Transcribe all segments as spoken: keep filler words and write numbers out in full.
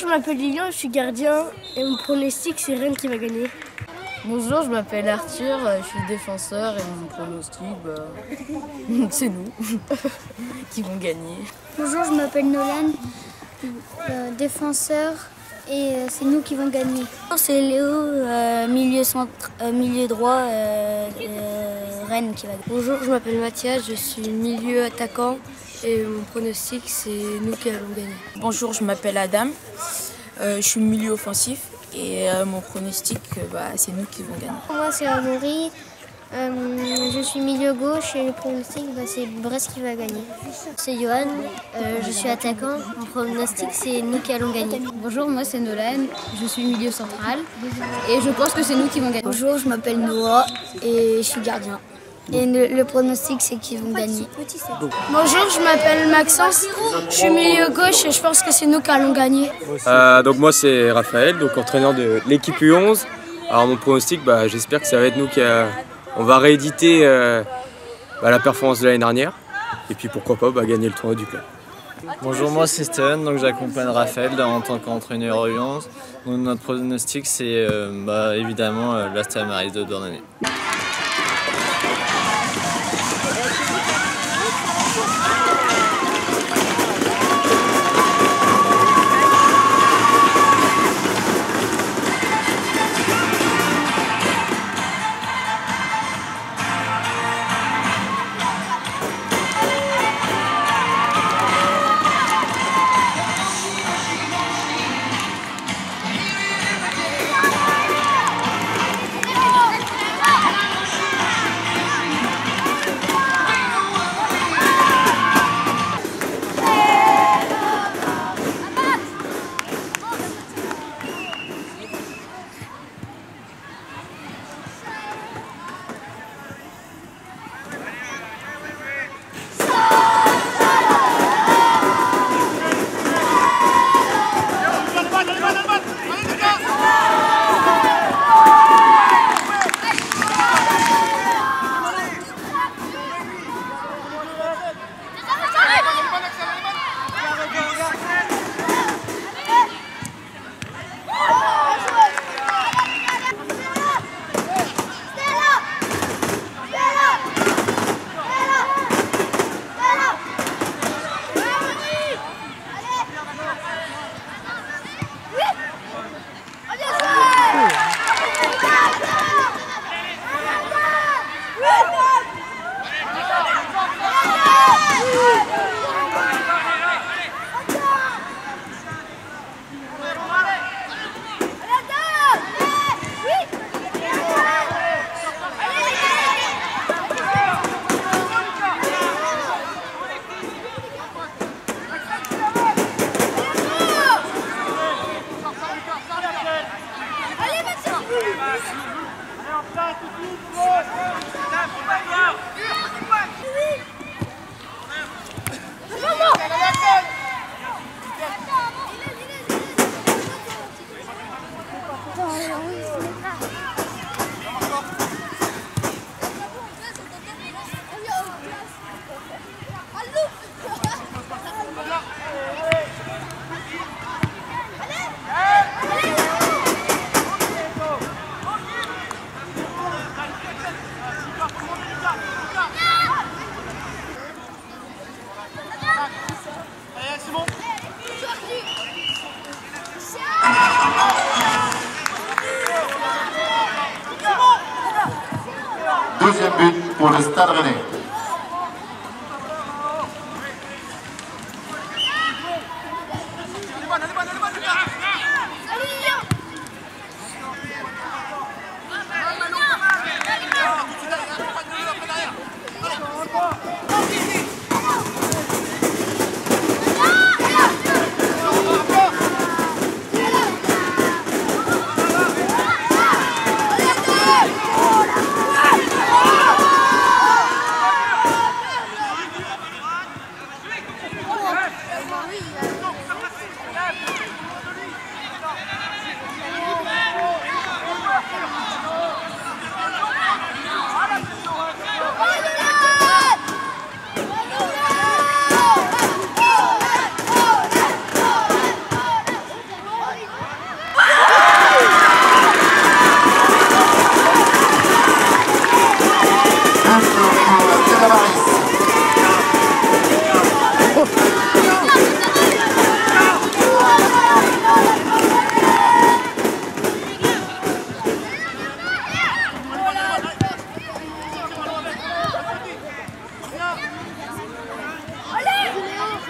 m'appelle Lilian, je suis gardien et mon pronostic c'est Rennes qui va gagner. Bonjour, je m'appelle Arthur, je suis défenseur et mon pronostic, bah, c'est nous qui vont gagner. Bonjour, je m'appelle Nolan, euh, défenseur et euh, c'est nous qui vont gagner. C'est Léo, euh, milieu, centre, euh, milieu droit, euh, euh, Rennes qui va gagner. Bonjour, je m'appelle Mathias, je suis milieu attaquant et mon pronostic c'est nous qui allons gagner. Bonjour, je m'appelle Adam, euh, je suis milieu offensif. Et euh, mon pronostic, euh, bah, c'est nous qui vont gagner. Moi, c'est Amaury. Euh, je suis milieu gauche et le pronostic, bah, c'est Brest qui va gagner. C'est Johan, euh, je suis attaquant. Mon pronostic, c'est nous qui allons gagner. Bonjour, moi c'est Nolan, je suis milieu central et je pense que c'est nous qui vont gagner. Bonjour, je m'appelle Noah et je suis gardien. Et le, le pronostic, c'est qu'ils vont gagner. Bonjour, je m'appelle Maxence, je suis milieu gauche et je pense que c'est nous qui allons gagner. Euh, donc moi c'est Raphaël, donc entraîneur de l'équipe U onze. Alors mon pronostic, bah, j'espère que ça va être nous qui a, on va rééditer euh, bah, la performance de l'année dernière. Et puis pourquoi pas bah, gagner le tournoi du club. Bonjour, moi c'est Steven, donc j'accompagne Raphaël en tant qu'entraîneur U onze. Donc, notre pronostic c'est euh, bah, évidemment euh, l'A S T A Maris de Douarnenez. Deuxième but pour le Stade Rennais.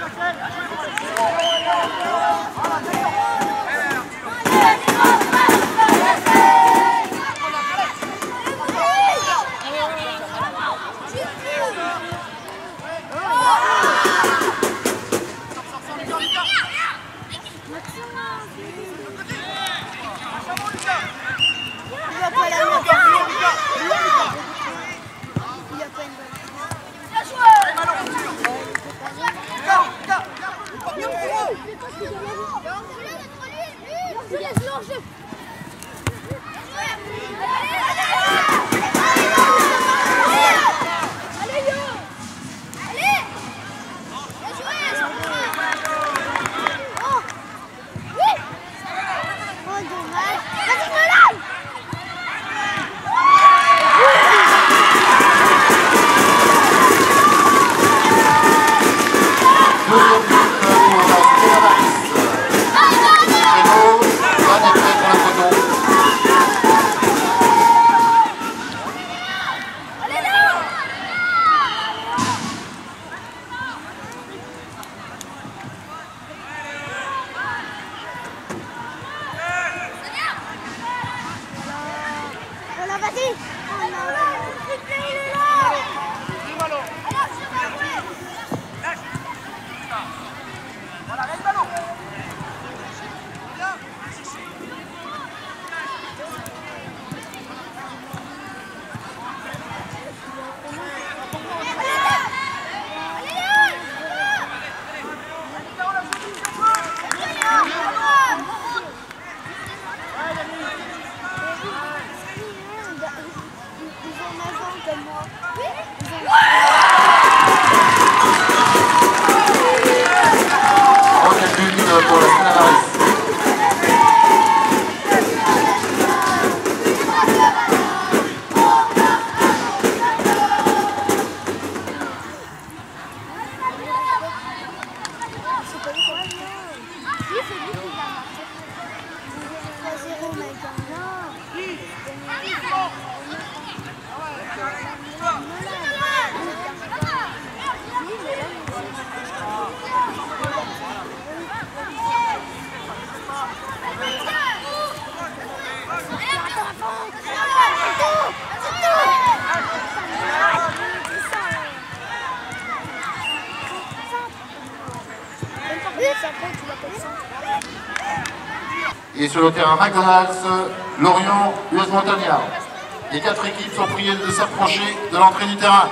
Et sur le terrain McDonald's, Lorient, U S Montagnard. Les quatre équipes sont priées de s'approcher de l'entrée du terrain.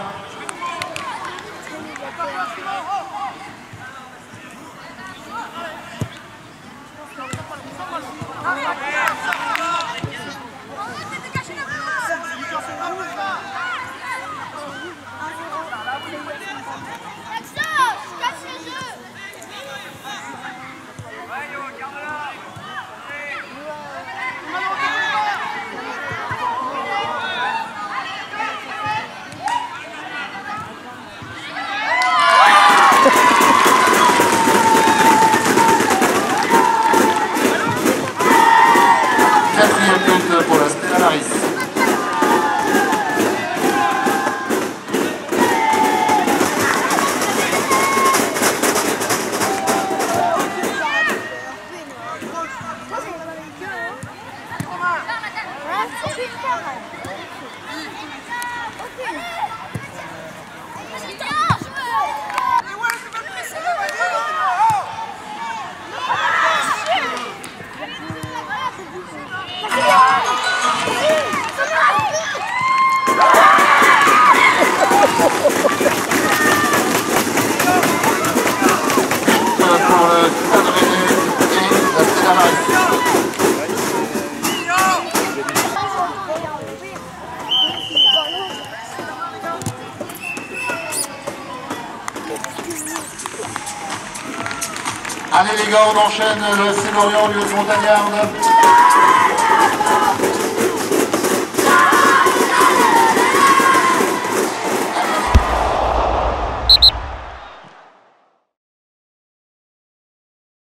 Quatrième but pour la Stella Maris. Pour le Stade Rennais et la Stella Maris. Allez les gars, on enchaîne le C Lorient, l'U S Montagnard.